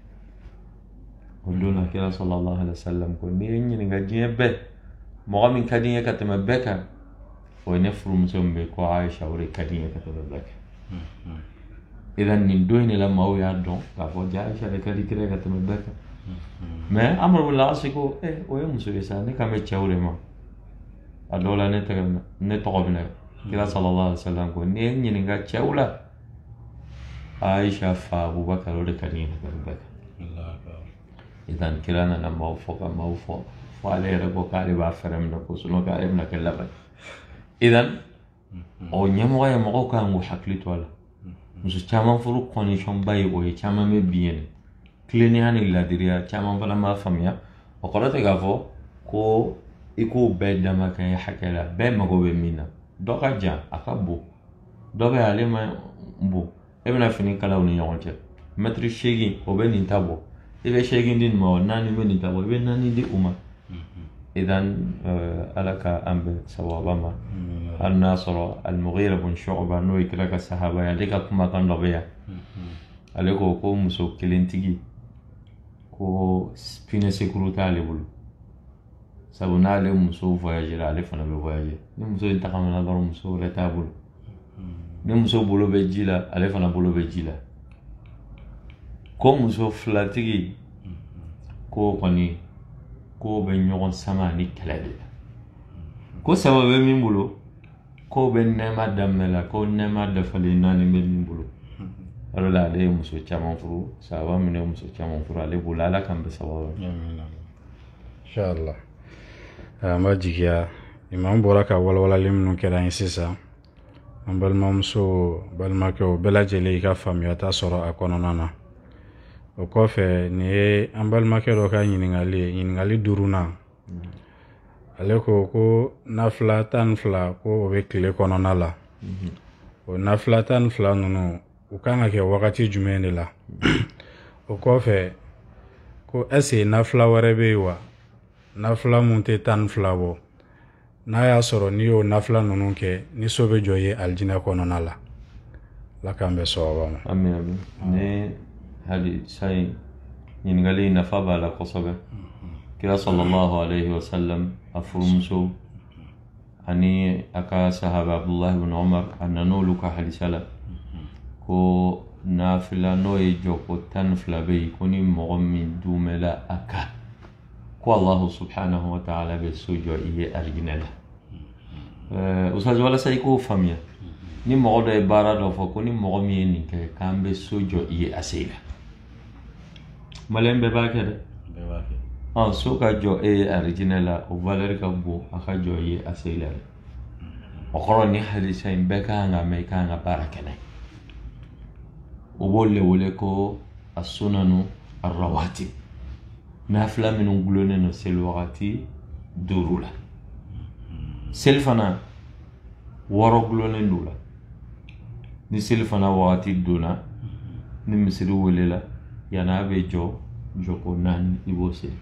o don na kira sallallahu alayhi wa sallam ko n'i ye ɲininka diɲɛ bɛɛ mɔgɔ min ka di ye ka tɛmɛ bɛɛ kan o ye ne furumuso min bɛ ko Aisha o de ka di ye ka tɛmɛ bɛɛ kan idan nin don in de la maaw y'a dɔn k'a fɔ ja Aisha de ka di kira ye ka tɛmɛ bɛɛ kan mais Amr ibn al-As ko eh o ye muso ye sa ne kan bɛ cɛw de ma a dɔw la ne tɔgɔ ne tɔgɔ bɛ na kira sallallahu alayhi wa sallam ko n'i ye ɲininka cɛw la Aisha fa Abubakar o de ka di ye ka tɛmɛ bɛɛ kan idan kira nana maaw fɔ ka maaw fɔ fo ale yɛrɛ ko k'ale b'a fɛrɛ minɛ ko sinon k'ale bɛna kɛ laban idan o ɲɛmɔgɔya mɔgɔw kan k'u hakili to a la muso caman furu condition ba ye o ye caman bɛ bi yen tilennenya ni ladiriya caman fana m'a faamuya o kɔrɔ tɛ k'a fɔ ko i k'o bɛɛ dama ka ye hakɛ la bɛɛ mago bɛ min na dɔ ka jan a ka bon dɔ bɛ ale ma bon e bɛna fini kala u ni ɲɔgɔn cɛ mɛtiri seegin o bɛ nin ta bɔ i bɛ seegin di nin ma o naani bɛ nin ta bɔ i bɛ naani di u ma idan ala ka an bɛ sababa ma hali n'a sɔrɔ al-Mughira ibn Shu'ba n'o ye kira ka sahaba ye ale ka kumakan dɔ bɛ yan ale ko ko muso kelentigi ko fine sekuru t'ale bolo sabu n'ale muso voyagera ale fana bɛ voyager ni muso in tagamana dɔrɔn muso wɛrɛ t'a bolo ni muso bolo bɛ ji la ale fana bolo bɛ ji la ko muso filatigi ko kɔni ko bɛ ɲɔgɔn sama ni kɛlɛ de la ko sababu bɛ min bolo ko bɛ nɛɛma daminɛ la ko nɛɛma dafalen naani bɛ min bolo alors la ale ye muso caman furu sababa min ye muso caman furu ale bolo ala kan bɛ sababa inshallah an b'a jigiya imam bɔra ka walawalali minnu kɛra an ye sisan an balimamuso balimakɛw bɛɛ lajɛlen i ka faamuyata sɔrɔ a kɔnɔna na o kɔfɛ nin ye an balimakɛ dɔ ka ɲininkali ye ɲininkali duurunan ale ko ko nafila tan ni fila ko o bɛ tile kɔnɔna la o nafila tan ni fila ninnu u kan ka kɛ wagati jumɛn de la o kɔfɛ ko ɛseke nafila wɛrɛ bɛ yen wa nafila mun tɛ tan ni fila bɔ n'a y'a sɔrɔ n'i y'o nafila ninnu kɛ ni so bɛ jɔ ye alijinɛ kɔnɔna la ala k'an bɛ sababa ma. Amin amin. Ne hali sai ɲininkali nafa b'a la kosɛbɛ kira sallallahu alayhi wa sallam a furumuso ani a ka sahaba Abdullah ibn Umar a nan'olu ka hadisa la ko nafila n'o ye jɔ ko tan ni fila bɛ yen ko ni mɔgɔ min dumɛla a kan ko Allahu subhanahu wa ta'ala bɛ so jɔ i ye alijinɛ la ustaz walasa i k'o faamuya ni mɔgɔ dɔ ye baara dɔ fɔ ko ni mɔgɔ min ye nin kɛ k'an bɛ so jɔ i ye a se la maliyɛn bɛɛ b'a kɛ dɛ ɔn so ka jɔ e ye alijinɛ la o valeur ka bon a ka jɔ i ye a se la o kɔrɔ ni hadisa in bɛɛ kan ka mɛn i kan ka baara kɛ n'a ye o b'o le wele ko as-sunanu ar-rawatib nafila minnu gulonnen don seli wagati duuru la seli fana wɔɔrɔ gulonnen don la ni seli fana wagati donna ni misiri welela yan'a bɛ jɔ jɔko naani i b'o seli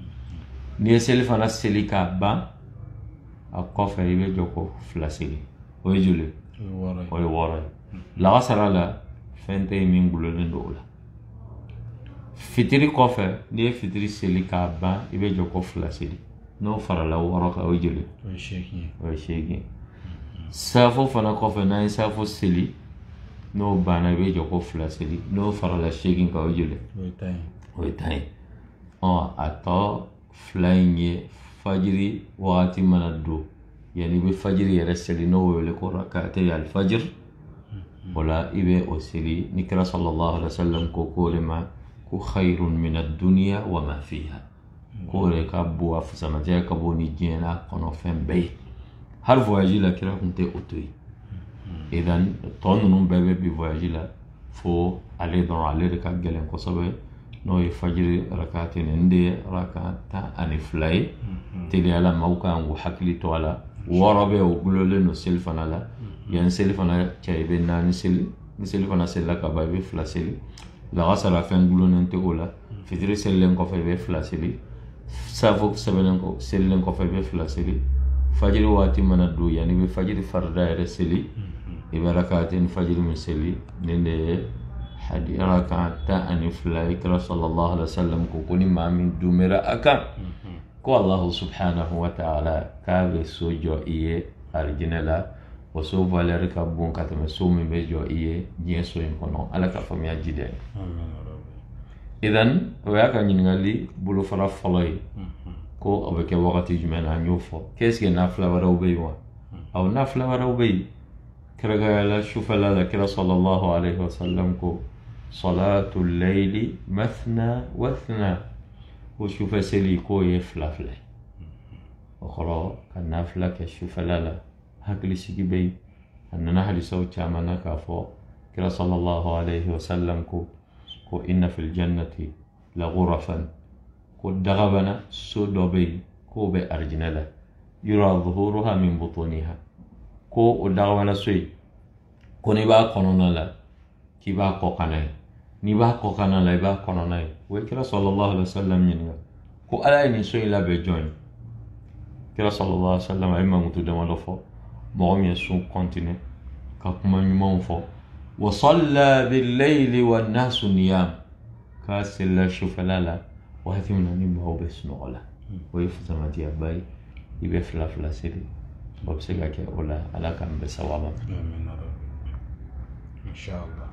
n'i ye seli fana seli k'a ban a kɔfɛ i bɛ jɔko fila seli o ye joli o ye wɔɔrɔ ye lagasara la fɛn tɛ min gulolen don o la fitiri kɔfɛ n'i ye fitiri seli k'a ban i bɛ jɔ ko fila seli n'o farala wɔɔrɔ kan o ye joli o ye seegin safo fana kɔfɛ n'an ye safo seli n'o banna i bɛ jɔ ko fila seli n'o farala seegin kan o ye joli o ye tan ye ɔ a tɔ fila in ye fajiri wagati mana don yani i bɛ fajiri yɛrɛ seli n'o wele ko rakatei alfajir o la i bɛ o seli ni kira sallallahu alaihi wa sallam ko k'o de ma ko khayrun min ad-dunya wa ma fiha k'o de ka bon a fusamantiya ka bon ni diɲɛ n'a kɔnɔ fɛn bɛɛ ye hali voyage la kira tun tɛ o to yen idan tɔ ninnu bɛɛ bɛ bi voyage la fo ale dɔrɔn ale de ka gɛlɛn kosɛbɛ n'o ye fajiri rakati nin de ye raka tan ani fila ye teliya la maaw kan k'u hakili to a la wɔɔrɔ bɛ o gulolen don seli fana la yan seli fana cɛ i bɛ naani seli ni seli fana selila ka ban i bɛ fila seli lagasara fɛn gulonnen tɛ o la fitiri selilen kɔfɛ i bɛ fila seli safo sɛbɛnnen kɔ selilen kɔfɛ i bɛ fila seli fajiri waati mana don yanni i bɛ fajiri farida yɛrɛ seli i bɛ rakati ni fajiri min seli nin de ye hadi raka tan ani fila ye kira sallallahu alaihi wa sallam ko ko ni maa min dumera a kan ko Allahu subhanahu wa ta'ala k'a bɛ so jɔ i ye arijinɛ la o so valeur ka bon ka tɛmɛ so min bɛ jɔ i ye diɲɛ so in kɔnɔ ala ka faamuya ji dɛ idan o y'a ka ɲininkali bolofara fɔlɔ ye ko a bɛ kɛ wagati jumɛn na an y'o fɔ qu'est-ce que nafila wɛrɛw bɛ yen wa awɔ nafila wɛrɛw bɛ yen kɛrɛnkɛrɛnnenya la sufɛla la kira sallallahu alaihi wa sallam ko salatul layli mathna wa thna ko sufɛ seli k'o ye fila fila ye o kɔrɔ ka nafila kɛ sufɛla la hakili sigi bɛ yen a nana hadisaw caman na k'a fɔ kira sallallahu alaihi wa sallam ko ko inna fil jannati la ghurafan ko dagabana so dɔ bɛ yen k'o bɛ arijinɛ la yura zuhuruha min butuniha ko o dagabana so yen ko n'i b'a kɔnɔna la k'i b'a kɔ kana ye n'i b'a kɔ kana la i b'a kɔnɔna ye o ye kira sallallahu alaihi wa sallam ɲininka ko ala ye nin so in labɛn jɔn ye kira sallallahu alaihi wa sallam a ye mankutu damadɔ fɔ mɔgɔ min ye sun kɔntine ka kuma ɲumanw fɔ wa salla bil-layli wan-nasu niyam k'a selila sufɛla la waati min na ni mɔgɔw bɛ sunɔgɔ la o ye fusamantiyaba ye i bɛ fila fila seli o bɛ se ka kɛ o la ala k'an bɛɛ sawaba inshallah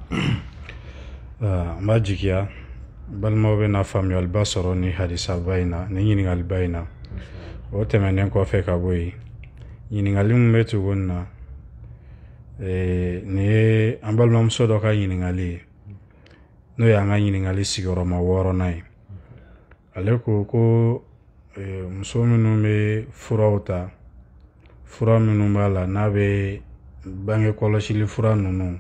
n b'a jigiya balimaw bɛ na faamuyaliba sɔrɔ ni hadisaba in na ni ɲininkaliba in na o tɛmɛnen kɔfɛ ka bɔ yen ɲininkali min bɛ tugu nin na nin ye an balimamuso dɔ ka ɲininkali ye n'o y'an ka ɲininkali sigiyɔrɔma wɔɔrɔnan ye ale ko ko muso minnu bɛ furaw ta fura minnu b'a la n'a bɛ bange kɔlɔsili fura ninnu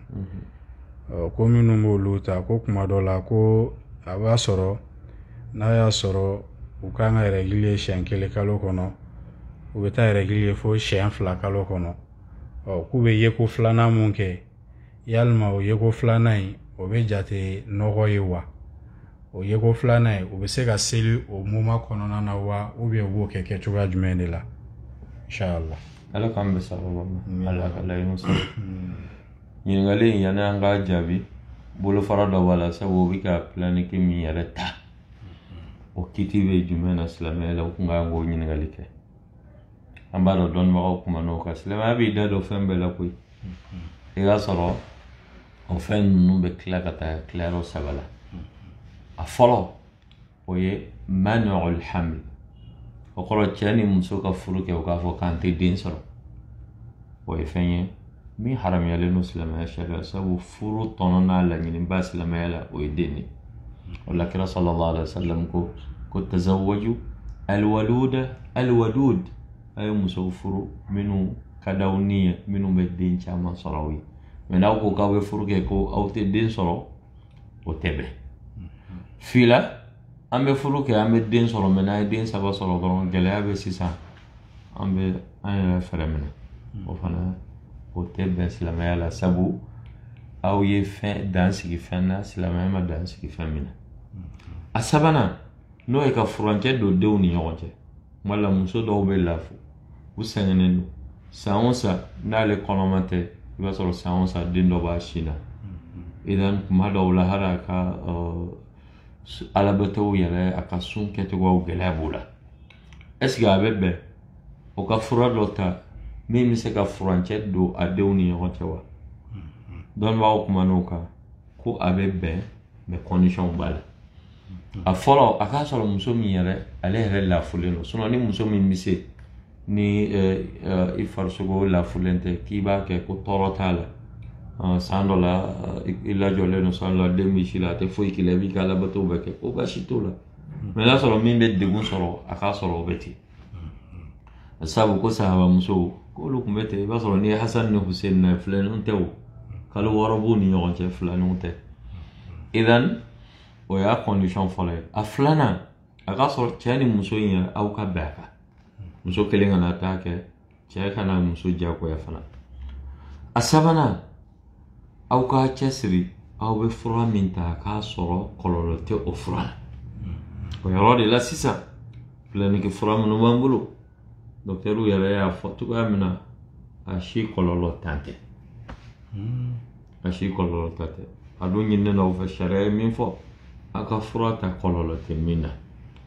ko minnu b'olu ta ko kuma dɔ la ko a b'a sɔrɔ n'a y'a sɔrɔ u kan ka règle ye siɲɛ kelen kalo kɔnɔ u bɛ taa règle ye fo siɲɛ fila kalo kɔnɔ k'u bɛ yeko filanan mun kɛ yalima o yeko filanan in o bɛ jate nɔgɔ ye wa o yeko filanan in o bɛ se ka seli o moment kɔnɔna na wa ou bien u b'o kɛ kɛcogoya jumɛn de la inshallah ala k'an bɛ sababa ma ala ka laɲiniw sɔrɔ ɲininkali in yanni an k'a jaabi bolofara dɔ b'a la sabu o bɛ ka planning min yɛrɛ ta o kiti bɛ jumɛn na silamɛya la o kun kan k'o ɲininkali kɛ an b'a dɔn dɔnnibagaw kuma n'o kan silamɛya b'i da don fɛn bɛɛ la koyi i k'a sɔrɔ o fɛn ninnu bɛ tila ka taa tilayɔrɔ saba la a fɔlɔ o ye mani'ul haml o kɔrɔ cɛ ni muso ka furu kɛ o k'a fɔ k'an tɛ den sɔrɔ o ye fɛn ye min haramuyalen don silamɛya sariya sabu furu tɔnɔ n'a laɲiniba silamɛya la o ye den ye o la kira sallallahu alaihi wa sallam ko ko tazawwaju alwaluda alwadud a ye musow furu minnu ka d'aw ni ye minnu bɛ den caman sɔrɔ aw ye mɛ n'aw ko k'aw bɛ furu kɛ ko aw tɛ den sɔrɔ o tɛ bɛn fila an bɛ furu kɛ an bɛ den sɔrɔ mɛ n'an ye den saba sɔrɔ dɔrɔn gɛlɛya bɛ sisan an bɛ an yɛrɛ fɛrɛ minɛ o fana o tɛ bɛn silamɛya la sabu aw ye fɛn dan sigi fɛn na silamɛya ma dan sigi fɛn min na a sabanan n'o ye ka furancɛ don denw ni ɲɔgɔn cɛ kuma la muso dɔw bɛ lafu u sɛgɛnnen don san o san n'ale kɔnɔma tɛ i b'a sɔrɔ san o san den dɔ b'a sin na idan kuma dɔw la hali a ka alabatɛw yɛrɛ a ka sun kɛcogoyaw gɛlɛya b'o la est-ce que a bɛ bɛn o ka fura dɔ ta min bɛ se ka furancɛ don a denw ni ɲɔgɔn cɛ wa dɔnnibagaw kuma n'o kan ko a bɛ bɛn mais condition b'a la a fɔlɔ a k'a sɔrɔ muso min yɛrɛ ale yɛrɛ lafulen don sinon ni muso min bɛ se ni i farisogo lafulen tɛ k'i b'a kɛ ko tɔɔrɔ t'a la san dɔ la i lajɔlen don san dɔ la den bɛ si la a tɛ foyi k'i la i b'i ka alabato bɛɛ kɛ ko baasi t'o la mais n'a sɔrɔ min bɛ degun sɔrɔ a k'a sɔrɔ o bɛ ten sabu ko sahaba musow k'olu tun bɛ ten i b'a sɔrɔ ni Hasan ni Husein na filanninw tɛ o kalo wɔɔrɔ b'u ni ɲɔgɔn cɛ filanninw tɛ idan o y'a condition fɔlɔ ye a filanan a k'a sɔrɔ cɛ ni muso in yɛrɛ aw ka bɛn a kan muso kelen kana taa kɛ cɛ kana muso diyagoya fana a sabanan aw ka cɛsiri aw bɛ fura min ta k'a sɔrɔ kɔlɔlɔ tɛ o fura la o yɔrɔ de la sisan filanniki fura minnu b'an bolo dɔkitɛriw yɛrɛ y'a fɔ cogoya min na a si kɔlɔlɔ tan tɛ a si kɔlɔlɔ tan tɛ a dun ɲininen n'aw fɛ sariya ye min fɔ a ka fura ta kɔlɔlɔ tɛ min na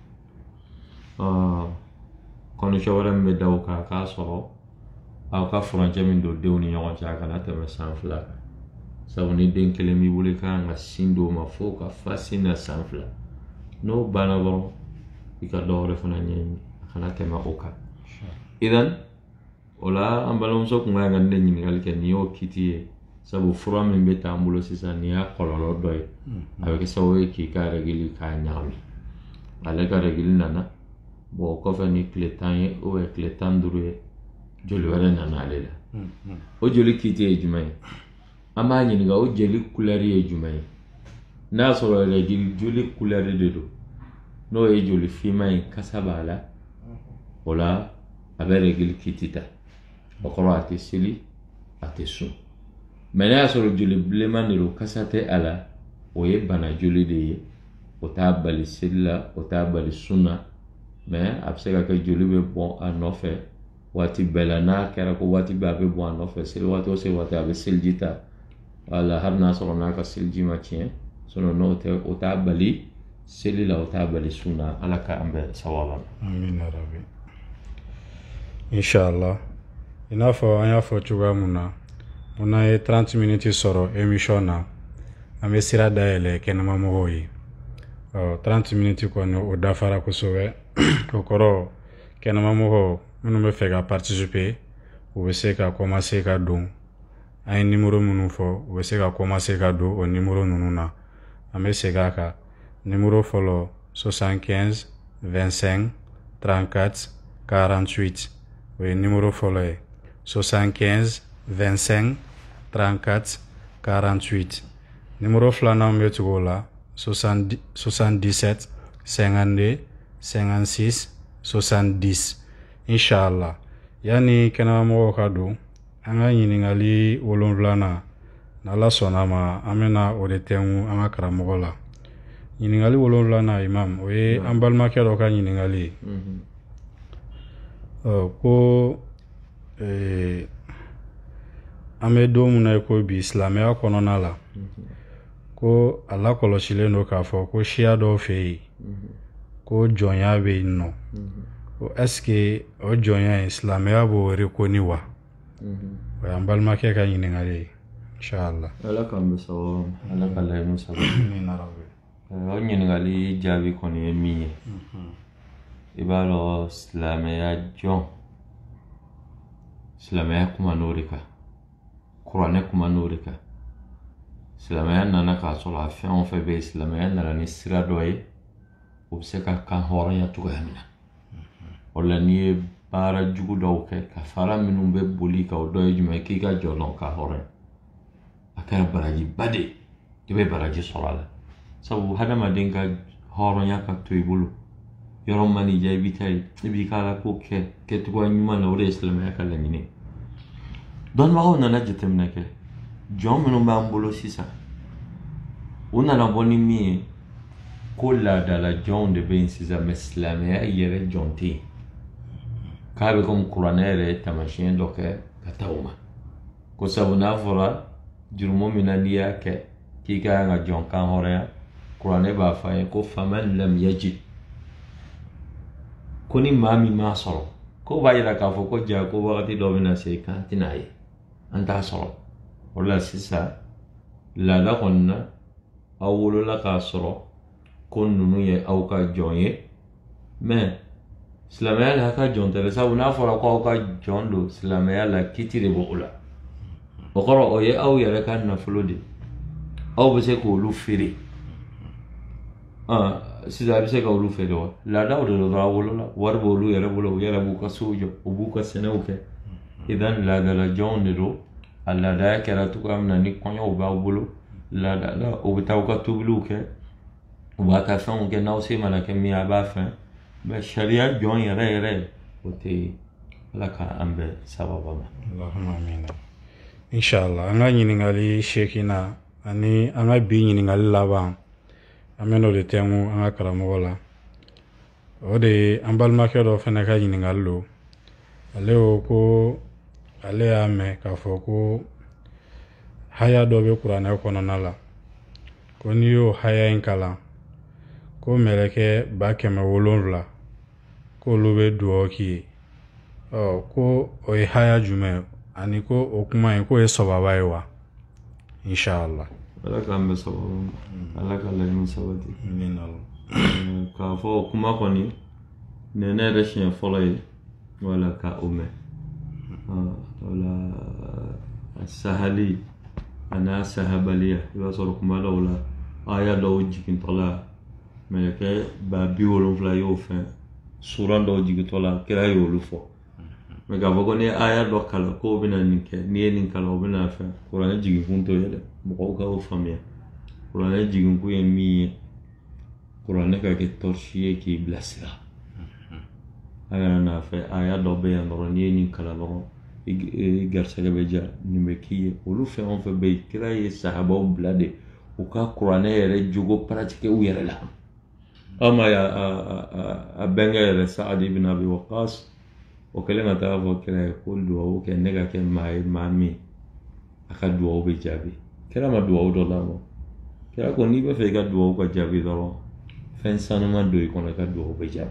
condition wɛrɛ min bɛ da o kan k'a sɔrɔ aw ka furancɛ min don denw ni ɲɔgɔn cɛ a kana tɛmɛ san fila kan sabu ni den kelen b'i bolo i kan ka sin d'o ma fo ka fa sin na san fila n'o banna dɔrɔn i ka dɔ wɛrɛ fana ɲɛɲini a kana tɛmɛ o kan idan o la an balimamuso kun kan ka ne ɲininkali kɛ nin y'o kiti ye sabu fura min bɛ t'an bolo sisan nin y'a kɔlɔlɔ dɔ ye a bɛ kɛ sababu ye k'i ka règle k'a ɲagami ale ka règle nana bon o kɔfɛ ni tile tan ye ou tile tan ni duuru ye joli wɛrɛ nana ale la o joli kiti ye jumɛn ye an b'a ɲininka o joli couleur ye jumɛn ye n'a sɔrɔ règle joli couleur de don n'o ye joli finman ye kasa b'a la o la a bɛ règle kiti ta o kɔrɔ a tɛ seli a tɛ sun mais n'a y'a sɔrɔ joli bilenman de don kasa tɛ a la o ye bana joli de ye o t'a bali seli la o t'a bali sun na mais a bɛ se ka kɛ joli bɛ bɔn a nɔfɛ waati bɛɛ la n'a kɛra ko waati bɛɛ a bɛ bɔn a nɔfɛ seli waati o seli waati a bɛ seliji ta wala hali n'a sɔrɔ n'a ka seliji ma tiɲɛ sinon n'o tɛ o t'a bali seli la o t'a bali sun na ala k'an bɛɛ sawaba la. Amina rabi. Inshallah i n'a fɔ an y'a fɔ cogoya mun na mun n'an ye trente minutes sɔrɔ émission na an bɛ sira dayɛlɛ kɛnɛmamɔgɔw ye ɔ trente minutes kɔni o dafara kosɛbɛ o kɔrɔ kɛnɛmamɔgɔw minnu bɛ fɛ ka participer u bɛ se ka commencer ka don an ye numéro minnu fɔ u bɛ se ka commencer ka don o numéro ninnu na an bɛ segin a kan numéro fɔlɔ soixante-quinze vingt-cinq trente-quatre quarante-huit o ye numéro fɔlɔ ye soixante-quinze vingt-cinq trente-quatre quarante-huit numéro filanan bɛ tugu o la soixante-dix-sept cinquante-deux cinquante-six soixante-dix inshallah yani kɛnɛmamɔgɔw ka don an ka ɲininkali wolonfilanan n'ala sɔnna ma an bɛna o de tɛngu an ka karamɔgɔ la ɲininkali wolonfilanan imam o ye an balimakɛ dɔ ka ɲininkali ye ko an bɛ don min na i ko bi silamɛya kɔnɔna la ko a lakɔlɔsilen don k'a fɔ ko siya dɔw fɛ yen ko jɔnya bɛ yen nɔ ko est-ce que o jɔnya in silamɛya b'o reconi wa o y'an balimakɛ ka ɲininkali ye inshallah ala k'an bɛ sawaba ala ka laɲiniw sabati o ɲininkali jaabi kɔni ye min ye i b'a dɔn silamɛya jɔn silamɛya kuma n'o de kan kuranɛ kuma n'o de kan silamɛya nana k'a sɔrɔ a fɛn o fɛn bɛ yen silamɛya nana ni sira dɔ ye o bɛ se ka kan hɔrɔnya cogoya min na o la n'i ye baara jugu dɔw kɛ ka fara minnu bɛ boli ka o dɔ ye jumɛn k'i ka jɔ dɔn ka hɔrɔnya a kɛra barajiba de i bɛ baraji sɔrɔ a la sabu hadamaden ka hɔrɔnya ka to i bolo yɔrɔ man di ja i b'i ta ye i b'i ka ala ko kɛ kɛcogoya ɲuman na o de ye silamɛya ka laɲini dɔnnibagaw nana jateminɛ kɛ jɔn minnu b'an bolo sisan u nana bɔ ni min ye ko laadala jɔnw de bɛ yen sisan mɛ silamɛya yɛrɛ jɔn tɛ yen k'a bɛ komi kuranɛ yɛrɛ taamasiyɛn dɔ kɛ ka taa o ma ko sabu n'a fɔra jurumu min na n'i y'a kɛ k'i ka kan ka jɔn kan hɔrɔnya kuranɛ b'a fɔ a ye ko faman lam yajid ko ni maa min m'a sɔrɔ ko b'a yira k'a fɔ ko ja ko wagati dɔ bɛna se k'an tɛna ye an t'a sɔrɔ o la sisan laada kɔni na aw wolola k'a sɔrɔ ko ninnu ye aw ka jɔn ye mɛ silamɛya la aw ka jɔn tɛ dɛ sabu n'a fɔra ko aw ka jɔn don silamɛya la kiti de b'o la o kɔrɔ o ye aw yɛrɛ ka nafolo de aw bɛ se k'olu feere sisan a bɛ se ka olu feere wa laadaw de don aw wolola wari b'olu yɛrɛ bolo u yɛrɛ b'u ka sow jɔ u b'u ka sɛnɛw kɛ idan laadala jɔnw de don a laadaya kɛra cogoya min na ni kɔɲɔw b'aw bolo laadala u bɛ taa u ka tobiliw kɛ u b'a ka fɛnw kɛ n'aw se mana kɛ min a b'a fɛn mɛ sariya jɔn yɛrɛ yɛrɛ o tɛ yen ala k'an bɛɛ sababa ma Allahumma amin inshallah an ka ɲininkali seekinna ani an ka bi ɲininkali laban an bɛ n'o de tɛnku an ka karamɔgɔ la o de ye an balimakɛ dɔ fana ka ɲininkali don ale ko ko ale y'a mɛn k'a fɔ ko haya dɔ bɛ kuranɛ kɔnɔna la ko n'i y'o haya in kalan ko mɛlɛkɛ ba kɛmɛ wolonwula k'olu bɛ dugawu k'i ye ɔ ko o ye haya jumɛn ani ko o kuma in k'o ye sababa ye wa inshallah ala k'an bɛ sababa ma ala ka laɲini sabati k'a fɔ kuma kɔni nin ne yɛrɛ siɲɛ fɔlɔ ye wala ka o mɛn wala sahali a n'a sahabaliya i b'a sɔrɔ kuma dɔw la aya dɔw jigintɔ la mɛlɛkɛ ba bi wolonwula y'o fɛn suran dɔw jigintɔ la kira y'olu fɔ mɛ k'a fɔ ko ni ye aya dɔ kalan k'o bɛna nin kɛ n'i ye nin kalan o bɛna fɛn kuranɛ jiginkun t'o ye dɛ mɔgɔw ka o faamuya kuranɛ jiginkun ye min ye kuranɛ ka kɛ tɔrisi ye k'i bilasira a kana n'a fɛ aya dɔ bɛ yan dɔrɔn n'i ye nin kalan dɔrɔn i garisɛgɛ bɛ ja nin bɛ k'i ye olu fɛn o fɛn bɛ yen kira ye sahabaw bila de u ka kuranɛ yɛrɛ jogo paratike u yɛrɛ la aw ma a bɛnkɛ yɛrɛ Saad ibn Abi Waqqas o kɛlen ka taa fɔ kira ye ko duwawu kɛ ne ka kɛ maa ye maa min a ka duwawu bɛ jaabi kira ma duwawu dɔ lamɔ kira ko n'i bɛ fɛ i ka duwawu ka jaabi dɔrɔn fɛn sanuma don i kɔnɔ i ka duwawu bɛ jaabi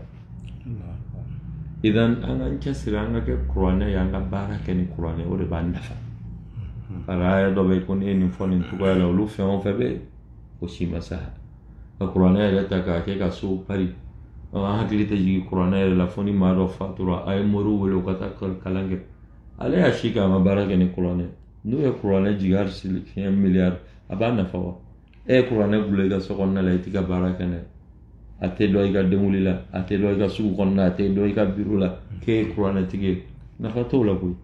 idan an k'an cɛsiri an ka kɛ kuranɛ ye an ka baara kɛ ni kuranɛ o de b'an nafa bari aya dɔ bɛ yen ko ne ye nin fɔ nin cogoya la olu fɛn o fɛn bɛ yen o si ma sa ka kuranɛ yɛrɛ ta k'a kɛ ka sow pari an hakili tɛ jigin kuranɛ yɛrɛ la fo ni maa dɔ fatura a ye moriw wele u ka taa kalan kɛ ale y'a si kɛ a ma baara kɛ ni kuranɛ n'u ye kuranɛ jigin hali fiɲɛ miliyari a b'a nafa wa e ye kuranɛ bula i ka so kɔnɔna la i t'i ka baara kɛ n'a ye a tɛ dɔn i ka denwuli la a tɛ dɔn i ka sugu kɔnɔna a tɛ dɔn i ka biro la k'e ye kuranɛ tigi ye nafa t'o la koyi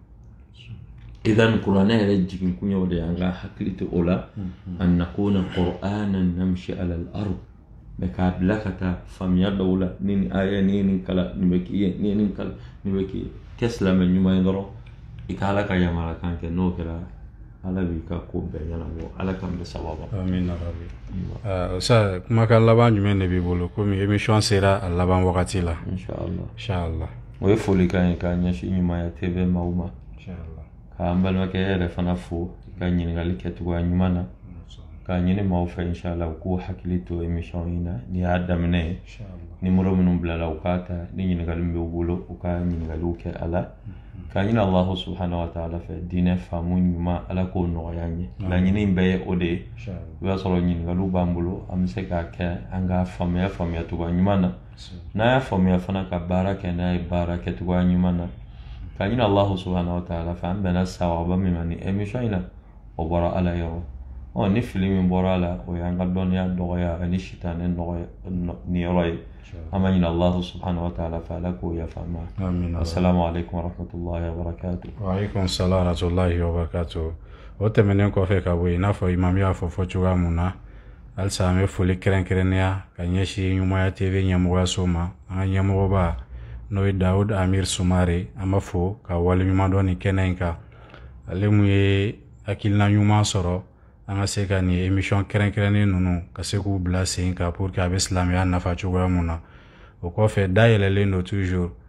idan kuranɛ yɛrɛ jigin kun ye o de ye an ka hakili to o la an nakuna qur'anan namshi ala al-ard mɛ k'a bila ka taa faamuya dɔw la ni nin aya ni ye nin kalan nin bɛ k'i ye ni ye nin kalan nin bɛ k'i ye kɛ silamɛ ɲuman ye dɔrɔn i ka ala ka yamarakan kɛ n'o kɛra ala b'i ka ko bɛɛ ɲɛnabɔ ala k'an bɛ sababa amin rabi sa kumakan laban jumɛn de b'i bolo komi émission sera a laban wagati la inshallah inshallah o ye folikan ye k'a ɲɛsin ɲumanya T V maaw ma inshallah k'an balimakɛ yɛrɛ fana fo ka ɲininkali kɛcogoya ɲuman na k'a ɲini maaw fɛ inshallah u k'u hakili to émission in na n'i y'a daminɛ ye nimero minnu bilala u k'a ta ni ɲininkali min b'u bolo u ka ɲininkaliw kɛ a la k'a ɲini Allahu subhanahu wa ta'ala fɛ diinɛ faamu ɲuman ala k'o nɔgɔya an ye laɲini in bɛɛ ye o de ye i b'a sɔrɔ ɲininkaliw b'an bolo an bɛ se k'a kɛ an ka faamuya faamuya cogoya ɲuman na n'a y'a faamuya fana ka baara kɛ n'a ye baara kɛcogoya ɲuman na k'a ɲini Allahu subhanahu wa ta'ala fɛ an bɛnna sawaba min ma ni émission in na o bɔra ala yɔrɔ ɔ ni fili min bɔra a la o y'an ka dɔnniya dɔgɔya ani sitanɛ nɔgɔya ni yɔrɔ ye an b'a ɲini Allahu subhanahu wa ta'ala fɛ ala k'o yafa an ma assalamu alaikum wa rahmatullahi wa barakatuh wa alaikum salam wa rahmatullahi wa barakatuh o tɛmɛnen kɔfɛ ka bɔ yen i n'a fɔ imam y'a fɔ fɔ cogoya mun na halisa an bɛ foli kɛrɛnkɛrɛnnenya ka ɲɛsin ɲumanya T V ɲɛmɔgɔyaso ma an ka ɲɛmɔgɔba n'o ye Dawud Amir Sumare an b'a fɔ ka waleɲuman dɔn nin kɛnɛ in kan ale mun ye hakilina ɲuman sɔrɔ an ka se ka nin émission kɛrɛnkɛrɛnnen ninnu ka se k'u bila sen kan pour que a bɛ silamɛya nafa cogoya mun na o kɔfɛ dayɛlɛlen don toujours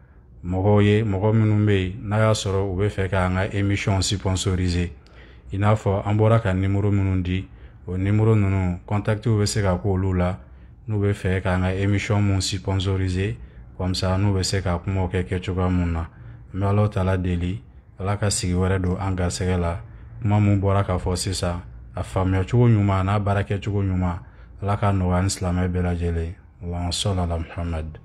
mɔgɔw ye mɔgɔ minnu bɛ yen n'a y'a sɔrɔ u bɛ fɛ k'an ka émission sponsoriser i n'a fɔ an bɔra ka numéro minnu di o numéro ninnu contact bɛ se ka k'olu la n'u bɛ fɛ k'an ka émission mun sponsoriser comme ça n'u bɛ se ka kumaw kɛ kɛcogoya mun na n bɛ Alahu taala deli Ala ka sigi wɛrɛ don an garisɛgɛ la kuma mun bɔra ka fɔ sisan a faamuya cogo ɲuman n'a baara kɛcogo ɲuman Ala ka nɔgɔya an silamɛ bɛɛ lajɛlen Allahumma salli ala Muhammad.